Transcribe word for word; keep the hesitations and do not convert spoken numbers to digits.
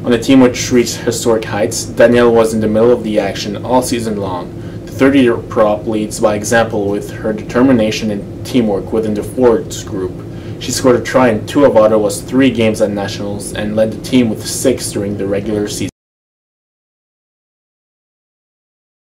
On a team which reached historic heights, Danielle was in the middle of the action all season long. The thirty-year prop leads by example with her determination and teamwork within the forwards group. She scored a try in two of Ottawa's three games at Nationals and led the team with six during the regular season.